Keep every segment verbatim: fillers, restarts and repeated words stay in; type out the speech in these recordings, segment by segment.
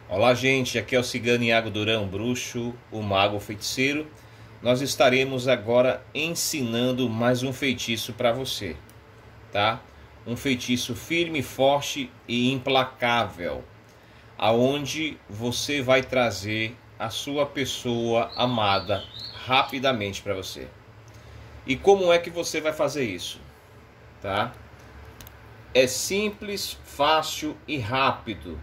Olá, gente, aqui é o Cigano Iago Durão, bruxo, o mago feiticeiro. Nós estaremos agora ensinando mais um feitiço para você, tá? Um feitiço firme, forte e implacável, aonde você vai trazer a sua pessoa amada rapidamente para você. E como é que você vai fazer isso, tá? É simples, fácil e rápido.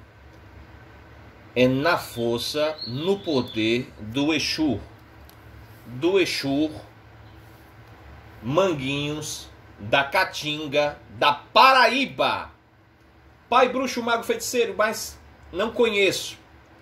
É na força, no poder do Exu, do Exu Manguinhos, da Caatinga, da Paraíba. Pai bruxo, mago feiticeiro, mas não conheço.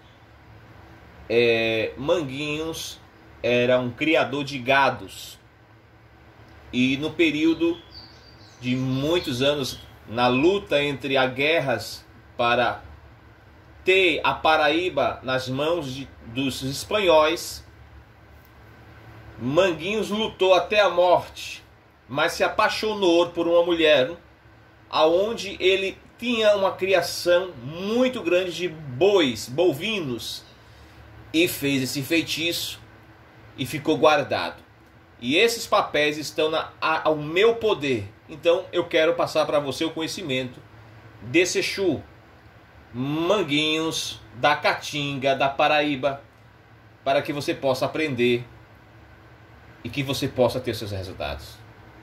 É, Manguinhos era um criador de gados. E no período de muitos anos, na luta entre as guerras para ter a Paraíba nas mãos de, dos espanhóis, Manguinhos lutou até a morte, mas se apaixonou por uma mulher, aonde ele tinha uma criação muito grande de bois, bovinos, e fez esse feitiço e ficou guardado. E esses papéis estão na, a, ao meu poder. Então eu quero passar para você o conhecimento desse Exu Manguinhos, da Caatinga, da Paraíba, para que você possa aprender e que você possa ter seus resultados.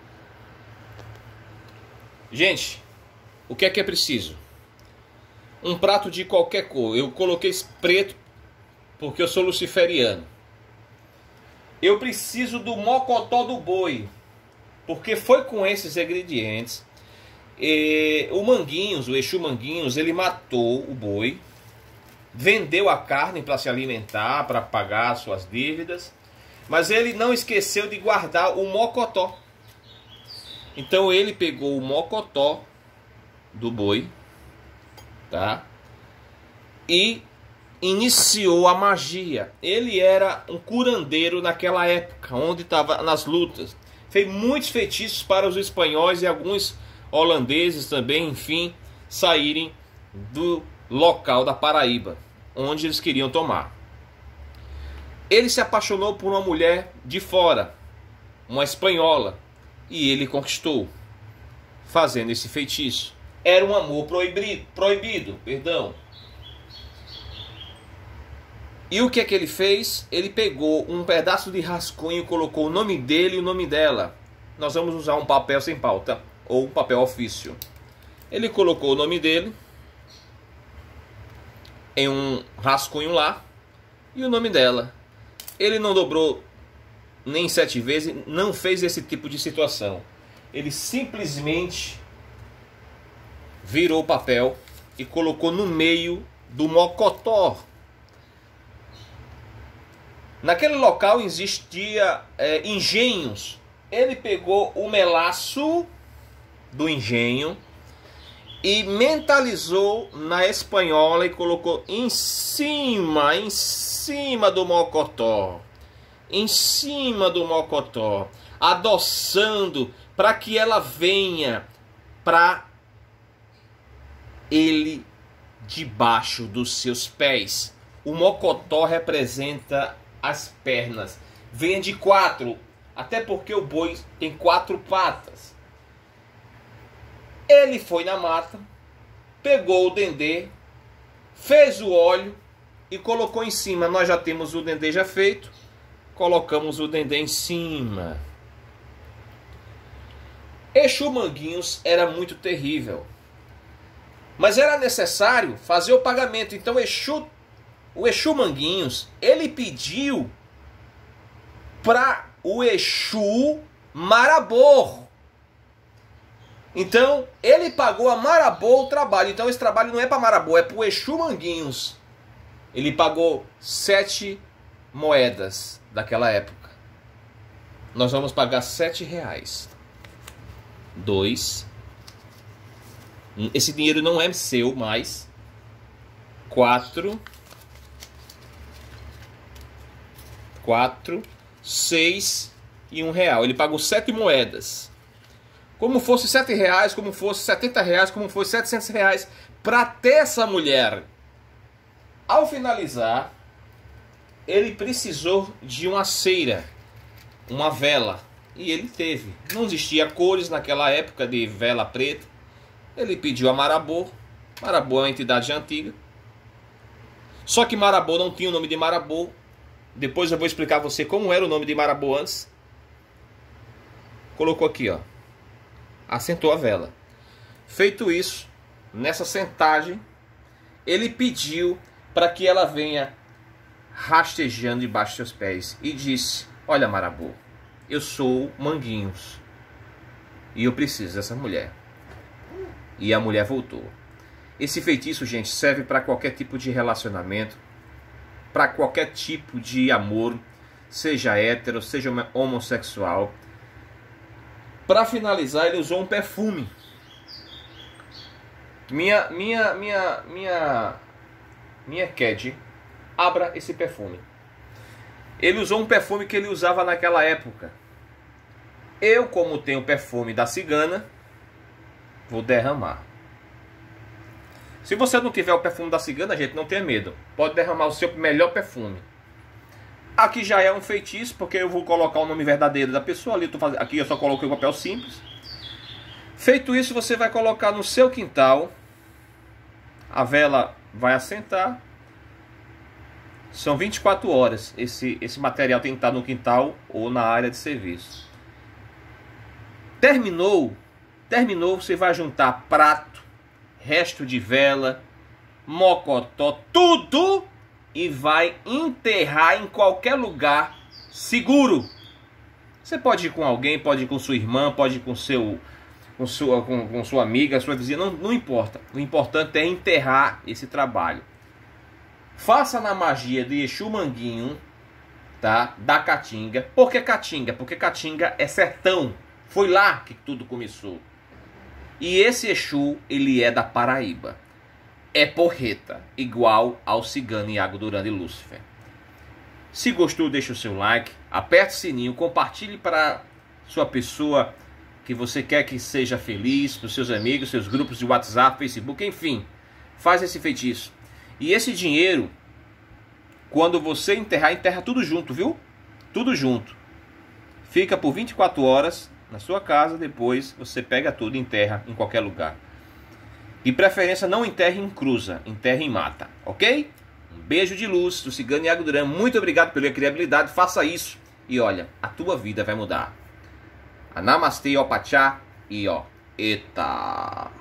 Gente, o que é que é preciso? Um prato de qualquer cor. Eu coloquei preto porque eu sou luciferiano. Eu preciso do mocotó do boi, porque foi com esses ingredientes. E o Manguinhos, o Exu Manguinhos, ele matou o boi, vendeu a carne para se alimentar, para pagar suas dívidas, mas ele não esqueceu de guardar o mocotó. Então ele pegou o mocotó do boi, tá? E iniciou a magia. Ele era um curandeiro naquela época, onde estava nas lutas. Fez muitos feitiços para os espanhóis e alguns holandeses também, enfim, saírem do local da Paraíba, onde eles queriam tomar. Ele se apaixonou por uma mulher de fora, uma espanhola, e ele conquistou, fazendo esse feitiço. Era um amor proibido, proibido, perdão. E o que é que ele fez? Ele pegou um pedaço de rascunho, colocou o nome dele e o nome dela. Nós vamos usar um papel sem pauta, ou um papel ofício. Ele colocou o nome dele em um rascunho lá e o nome dela. Ele não dobrou nem sete vezes, não fez esse tipo de situação. Ele simplesmente virou o papel e colocou no meio do mocotó. Naquele local existia é, engenhos. Ele pegou o melaço do engenho e mentalizou na espanhola e colocou em cima, em cima do mocotó, em cima do mocotó, adoçando para que ela venha para ele debaixo dos seus pés. O mocotó representa as pernas. Venha de quatro, até porque o boi tem quatro patas. Ele foi na mata, pegou o dendê, fez o óleo e colocou em cima. Nós já temos o dendê já feito, colocamos o dendê em cima. Exu Manguinhos era muito terrível, mas era necessário fazer o pagamento. Então Exu, o Exu Manguinhos, ele pediu para o Exu Marabô. Então, ele pagou a Marabô o trabalho. Então, esse trabalho não é para Marabô, é para o Exu Manguinhos. Ele pagou sete moedas daquela época. Nós vamos pagar sete reais. Dois. Esse dinheiro não é seu mais. Quatro. Quatro. Seis e um real. Ele pagou sete moedas. Como fosse sete reais, como fosse setenta reais, como fosse setecentos reais, para ter essa mulher. Ao finalizar, ele precisou de uma cera, uma vela, e ele teve. Não existia cores naquela época de vela preta. Ele pediu a Marabô. Marabô é uma entidade antiga. Só que Marabô não tinha o nome de Marabô. Depois eu vou explicar a você como era o nome de Marabô antes. Colocou aqui, ó. Assentou a vela. Feito isso, nessa sentagem, ele pediu para que ela venha rastejando debaixo dos seus pés. E disse: olha, Marabô, eu sou Manguinhos. E eu preciso dessa mulher. E a mulher voltou. Esse feitiço, gente, serve para qualquer tipo de relacionamento, para qualquer tipo de amor, seja hétero, seja homossexual. Para finalizar, ele usou um perfume. Minha, minha, minha, minha, minha Ked, abra esse perfume. Ele usou um perfume que ele usava naquela época. Eu, como tenho o perfume da cigana, vou derramar. Se você não tiver o perfume da cigana, gente, não tenha medo. Pode derramar o seu melhor perfume. Aqui já é um feitiço, porque eu vou colocar o nome verdadeiro da pessoa. Ali, eu tô fazendo, aqui eu só coloquei o papel simples. Feito isso, você vai colocar no seu quintal. A vela vai assentar. São vinte e quatro horas. Esse, esse material tem que estar no quintal ou na área de serviço. Terminou. Terminou, você vai juntar prato, resto de vela, mocotó, tudo, e vai enterrar em qualquer lugar seguro. Você pode ir com alguém, pode ir com sua irmã, pode ir com, seu, com, sua, com, com sua amiga, sua vizinha, não, não importa. O importante é enterrar esse trabalho. Faça na magia de Exu Manguinho, tá? Da Caatinga. Por que Caatinga? Porque Caatinga é sertão. Foi lá que tudo começou. E esse Exu, ele é da Paraíba. É porreta, igual ao cigano Iago Durando e Lúcifer. Se gostou, deixa o seu like, aperte o sininho, compartilhe para sua pessoa que você quer que seja feliz, para os seus amigos, seus grupos de WhatsApp, Facebook, enfim. Faz esse feitiço. E esse dinheiro, quando você enterrar, enterra tudo junto, viu? Tudo junto. Fica por vinte e quatro horas na sua casa, depois você pega tudo e enterra em qualquer lugar. De preferência, não enterre em cruza, enterre em mata, ok? Um beijo de luz do Cigano Iago Duran. Muito obrigado pela criatividade, faça isso. E olha, a tua vida vai mudar. Namastê, ó pachá e ó, eita.